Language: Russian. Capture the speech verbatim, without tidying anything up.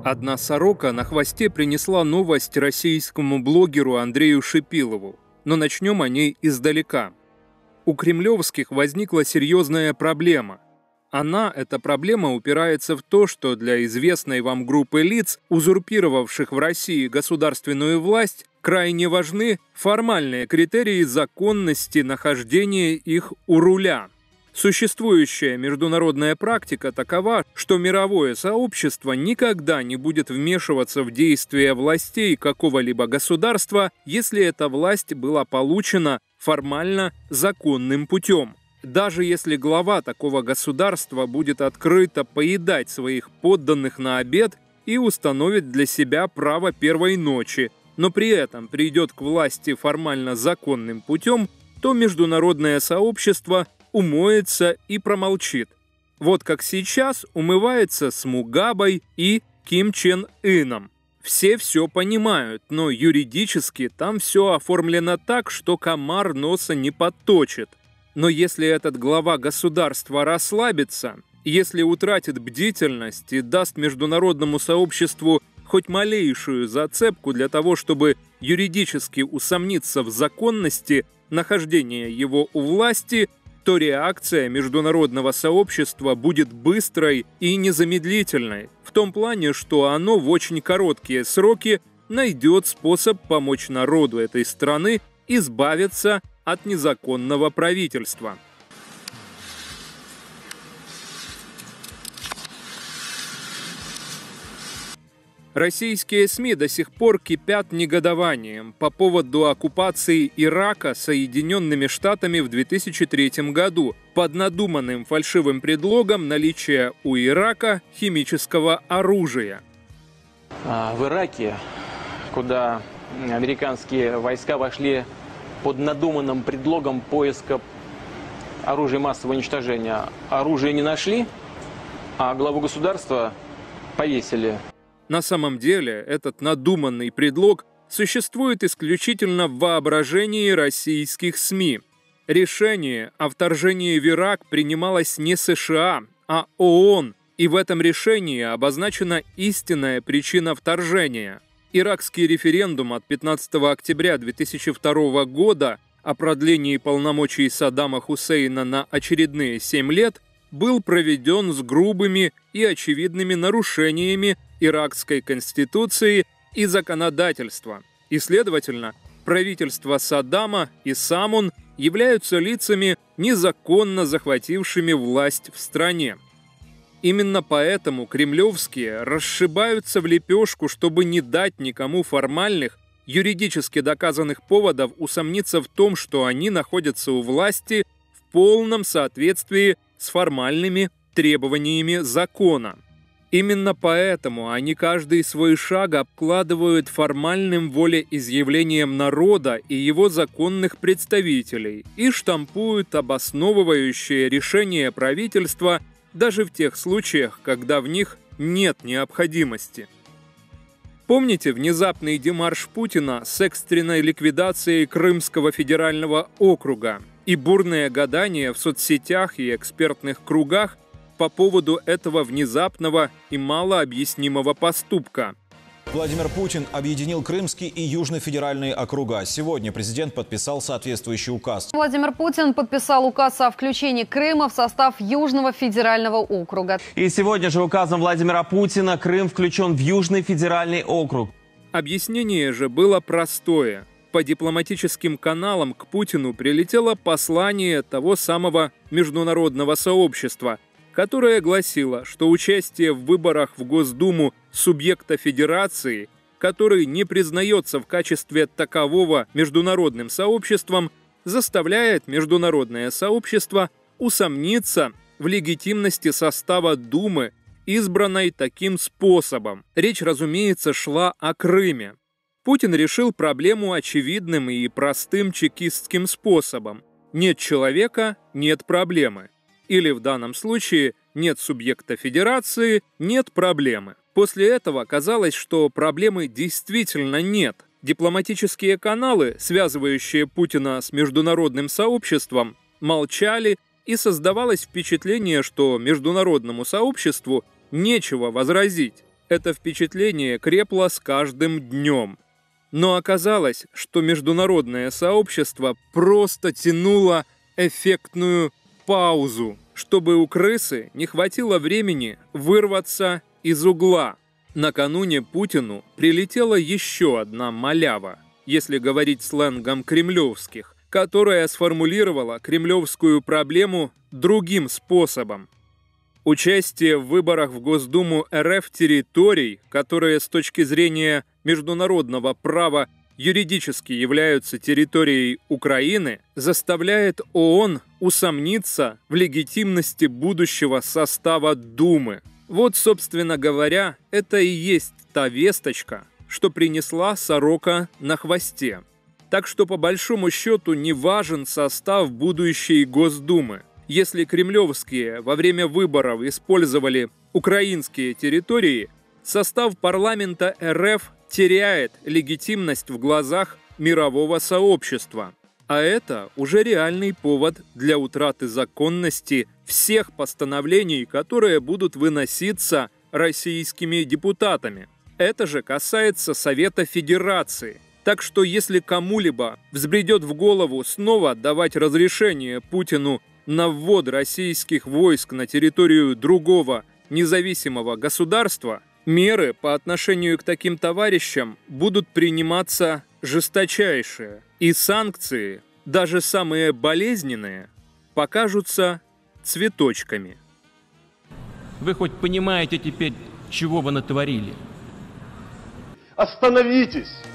Одна сорока на хвосте принесла новость российскому блогеру Андрею Шипилову, но начнем о ней издалека. У кремлевских возникла серьезная проблема. Она, эта проблема, упирается в то, что для известной вам группы лиц, узурпировавших в России государственную власть, крайне важны формальные критерии законности нахождения их у руля. Существующая международная практика такова, что мировое сообщество никогда не будет вмешиваться в действия властей какого-либо государства, если эта власть была получена формально законным путем. Даже если глава такого государства будет открыто поедать своих подданных на обед и установит для себя право первой ночи, но при этом придет к власти формально законным путем, то международное сообщество умоется и промолчит. Вот как сейчас умывается с Мугабой и Ким Чен Ыном. Все все понимают, но юридически там все оформлено так, что комар носа не подточит. Но если этот глава государства расслабится, если утратит бдительность и даст международному сообществу хоть малейшую зацепку для того, чтобы юридически усомниться в законности нахождения его у власти, то реакция международного сообщества будет быстрой и незамедлительной, в том плане, что оно в очень короткие сроки найдет способ помочь народу этой страны избавиться от незаконного правительства. Российские СМИ до сих пор кипят негодованием по поводу оккупации Ирака Соединенными Штатами в две тысячи третьем году под надуманным фальшивым предлогом наличия у Ирака химического оружия. В Ираке, куда американские войска вошли под надуманным предлогом поиска оружия массового уничтожения, оружие не нашли, а главу государства повесили. На самом деле, этот надуманный предлог существует исключительно в воображении российских СМИ. Решение о вторжении в Ирак принималось не США, а ООН, и в этом решении обозначена истинная причина вторжения. Иракский референдум от пятнадцатого октября две тысячи второго года о продлении полномочий Саддама Хусейна на очередные семь лет был проведен с грубыми и очевидными нарушениями иракской конституции и законодательства. И, следовательно, правительство Саддама и сам он являются лицами, незаконно захватившими власть в стране. Именно поэтому кремлевские расшибаются в лепешку, чтобы не дать никому формальных, юридически доказанных поводов усомниться в том, что они находятся у власти в полном соответствии с формальными требованиями закона. Именно поэтому они каждый свой шаг обкладывают формальным волеизъявлением народа и его законных представителей и штампуют обосновывающее решение правительства даже в тех случаях, когда в них нет необходимости. Помните внезапный демарш Путина с экстренной ликвидацией Крымского федерального округа и бурное гадание в соцсетях и экспертных кругах по поводу этого внезапного и малообъяснимого поступка? Владимир Путин объединил Крымский и Южный федеральные округа. Сегодня президент подписал соответствующий указ. Владимир Путин подписал указ о включении Крыма в состав Южного федерального округа. И сегодня же указом Владимира Путина Крым включен в Южный федеральный округ. Объяснение же было простое. По дипломатическим каналам к Путину прилетело послание того самого международного сообщества, которое гласило, что участие в выборах в Госдуму субъекта федерации, который не признается в качестве такового международным сообществом, заставляет международное сообщество усомниться в легитимности состава Думы, избранной таким способом. Речь, разумеется, шла о Крыме. Путин решил проблему очевидным и простым чекистским способом. Нет человека – нет проблемы. Или в данном случае нет субъекта федерации, нет проблемы. После этого казалось, что проблемы действительно нет. Дипломатические каналы, связывающие Путина с международным сообществом, молчали, и создавалось впечатление, что международному сообществу нечего возразить. Это впечатление крепло с каждым днем. Но оказалось, что международное сообщество просто тянуло эффектную паузу, чтобы у крысы не хватило времени вырваться из угла. Накануне Путину прилетела еще одна малява, если говорить сленгом кремлевских, которая сформулировала кремлевскую проблему другим способом. Участие в выборах в Госдуму РФ территорий, которые с точки зрения международного права юридически являются территорией Украины, заставляет ООН усомниться в легитимности будущего состава Думы. Вот, собственно говоря, это и есть та весточка, что принесла сорока на хвосте. Так что по большому счету не важен состав будущей Госдумы. Если кремлевские во время выборов использовали украинские территории, состав парламента РФ теряет легитимность в глазах мирового сообщества. А это уже реальный повод для утраты законности всех постановлений, которые будут выноситься российскими депутатами. Это же касается Совета Федерации. Так что если кому-либо взбредет в голову снова давать разрешение Путину на ввод российских войск на территорию другого независимого государства, меры по отношению к таким товарищам будут приниматься жесточайшие, и санкции, даже самые болезненные, покажутся цветочками. Вы хоть понимаете теперь, чего вы натворили? Остановитесь!